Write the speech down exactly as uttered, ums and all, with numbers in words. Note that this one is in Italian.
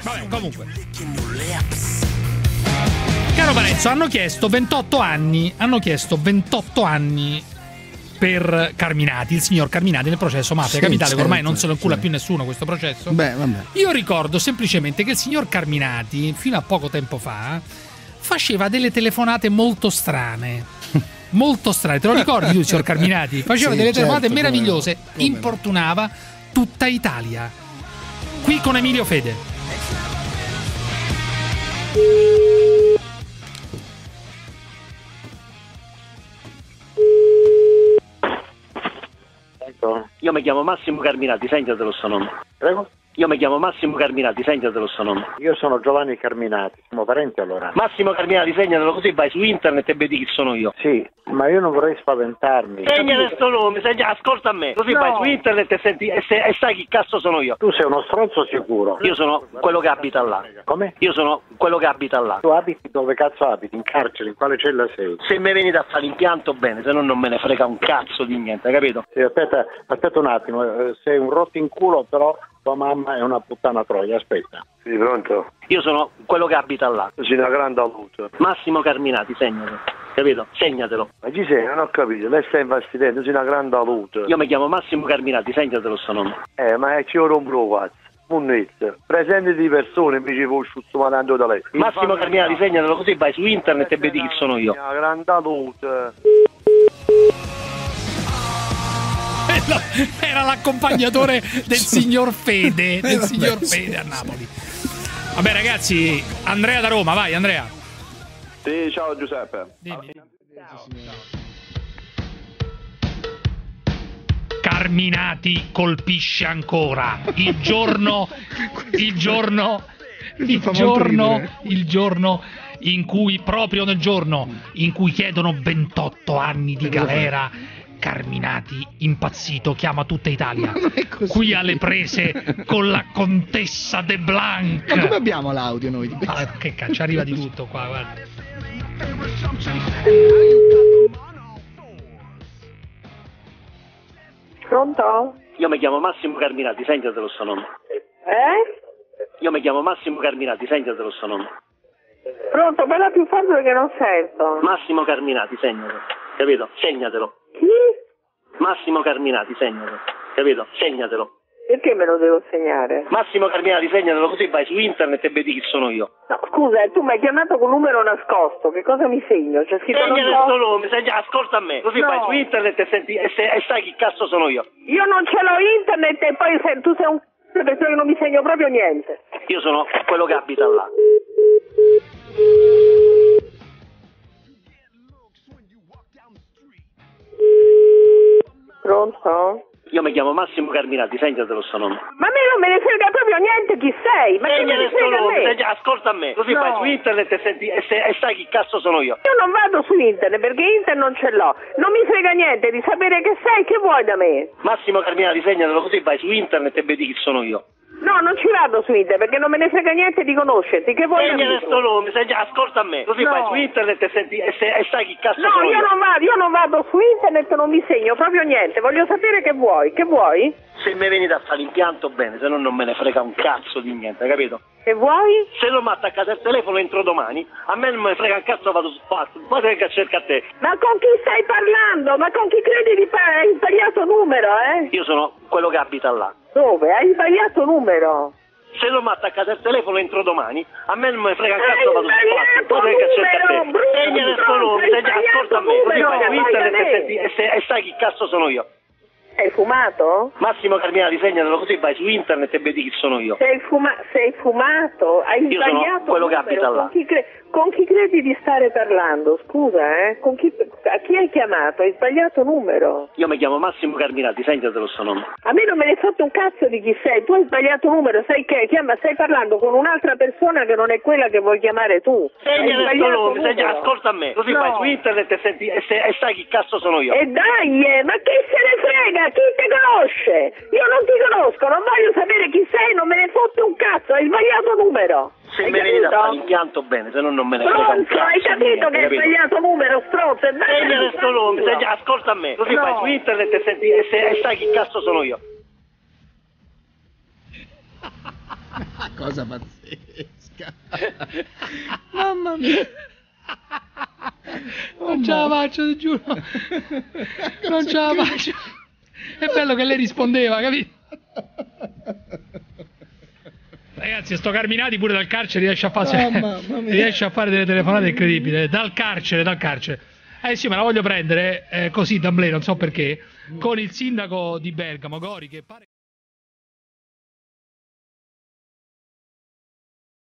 Vabbè, comunque. Caro Parenzo, hanno chiesto ventotto anni, hanno chiesto ventotto anni per Carminati, il signor Carminati nel processo Mafia Sì, Capitale, che ormai certo, non se lo incula sì. più nessuno questo processo. Beh, vabbè. Io ricordo semplicemente che il signor Carminati, fino a poco tempo fa, faceva delle telefonate molto strane. Molto strane, te lo ricordi tu, signor Carminati? Faceva Sì, delle telefonate certo, meravigliose, come no, come no. importunava tutta Italia. Qui con Emilio Fede. Io mi chiamo Massimo Carminati, segnatelo sto nome. Prego? Io mi chiamo Massimo Carminati, segnatelo sto nome. Io sono Giovanni Carminati, siamo parenti allora? Massimo Carminati, segnatelo così vai su internet e vedi chi sono io. Sì, ma io non vorrei spaventarmi. Segnate sto nome, segna, ascolta a me, così No. vai su internet e, senti, e, se- e sai chi cazzo sono io. Tu sei uno stronzo sicuro. Io sono quello che abita là. Come? Io sono quello che abita là. Tu abiti dove cazzo abiti? In carcere? In quale cella sei? Se mi venite a fare l'impianto bene, se no non me ne frega un cazzo di niente, capito? Sì, aspetta, aspetta un attimo, eh, sei un rotto in culo, però tua mamma è una puttana troia, aspetta. Sì, pronto? Io sono quello che abita là. Sei una grande luce. Massimo Carminati, segnatelo. Capito? Segnatelo. Ma chi sei? Non ho capito, lei sta infastidendo, sei una grande luce. Io mi chiamo Massimo Carminati, segnatelo sto nome. Eh, ma ci ora un pro, cazzo. Munnezza, presente di persone invece voi sto mandando da lei. Massimo Carminati, segnatelo così vai su internet e vedi chi sono io. Una grande luce. Era l'accompagnatore del signor Fede, del signor Fede a Napoli. Vabbè ragazzi, Andrea da Roma, vai Andrea. Sì, ciao Giuseppe. Dimmi. Carminati colpisce ancora. Il giorno, il giorno, il fa molto giorno, ridere. il giorno in cui, proprio nel giorno in cui chiedono ventotto anni di galera, Carminati, impazzito, chiama tutta Italia. Non è così. Qui alle prese con la contessa de Blanc. Ma come abbiamo l'audio noi? Ah, che caccia, arriva di tutto qua, guarda. Pronto? Io mi chiamo Massimo Carminati, segnatelo sto nome. Eh? Io mi chiamo Massimo Carminati, segnatelo sto nome. Pronto? Parla più forte perché non sento. Massimo Carminati, segnatelo. Capito? Segnatelo. Chi? Massimo Carminati, segnatelo. Capito? Segnatelo. Perché me lo devo segnare? Massimo Carminati, segnatelo così vai su internet e vedi chi sono io. No, scusa, tu mi hai chiamato con numero nascosto, che cosa mi segno? C'è scritto non Segnate so. sto nome, segna- ascolta a me, così No. vai su internet e, senti, e, se- e sai chi cazzo sono io. Io non ce l'ho internet e poi se, tu sei un c***o perché non mi segno proprio niente. Io sono quello che abita là. Pronto? Io mi chiamo Massimo Carminati, segnatelo sto nome. Ma a me non me ne frega proprio niente chi sei, ma che me Segnate ne sto frega a nome, me? segna- ascolta a me, così No. vai su internet e, senti, e, se- e sai chi cazzo sono io. Io non vado su internet perché internet non ce l'ho. Non mi frega niente di sapere che sei, che vuoi da me? Massimo Carminati, segnatelo così vai su internet e vedi chi sono io. No, non ci vado su internet perché non me ne frega niente di conoscerti, che vuoi da me? Segnate sto nome, segna- ascolta a me, così No. vai su internet e, senti, e, se- e sai chi cazzo No, sono io. io non vado, io non vado su internet, non mi segno proprio niente. Voglio sapere che vuoi, che vuoi? Se mi venite a fare l'impianto bene, se no non me ne frega un cazzo di niente, capito? Che vuoi? Se non mi attaccate al telefono entro domani, a me non me ne frega un cazzo, vado su spazio, poi che cerca a te. Ma con chi stai parlando? Ma con chi credi di fare? Hai sbagliato numero, eh? Io sono quello che abita là. Dove? Hai sbagliato numero. Se non mi attaccate al telefono entro domani, a me non me ne frega un Hai cazzo, vado su spazio, sbagliato poi che cerca a numero, te. brutto Segnate sto stronzo, nome, hai segna- sbagliato ascolta a me, così numero, vai su vai da internet me. e, senti- e se- e sai chi cazzo sono io. Sei fumato? Massimo Carminati, segnatelo così vai su internet e vedi chi sono io. Sei, fuma- sei fumato? Hai Io sono sbagliato quello che numero. abita là. Con chi, cre- con chi credi di stare parlando? Scusa, eh? Con chi- a chi hai chiamato? Hai sbagliato numero. Io mi chiamo Massimo Carminati, segnatelo sto nome. A me non me ne fotte un cazzo di chi sei, tu hai sbagliato numero, sai che chiama, stai parlando con un'altra persona che non è quella che vuoi chiamare tu. Hai Segnate sto sbagliato nome, segna- numero. ascolta a me, così No. vai su internet e, senti, e, se- e sai chi cazzo sono io. E dai, eh, ma chi se ne frega? Chi ti conosce? Io non ti conosco, non voglio sapere chi sei, non me ne fotte un cazzo, hai sbagliato numero. Se Hai mi venite a capito? fare l'impianto bene, se no non me ne frega un Stronzo, cazzo. hai capito di niente, che hai capito? sbagliato numero, stronzo, e dai. Segnate sto nome, segna- ascolta a me, così No. vai su internet e, senti, e, se- e sai chi cazzo sono io. cosa pazzesca. Mamma mia. Non ce la faccio, ti giuro. Non ce la faccio. È bello che lei rispondeva, capito? Ragazzi, sto Carminati pure dal carcere riesce a fare, oh, riesce a fare delle telefonate incredibili. Dal carcere, dal carcere. Eh sì, me la voglio prendere eh, così d'amblè, non so perché, con il sindaco di Bergamo, Gori, che pare...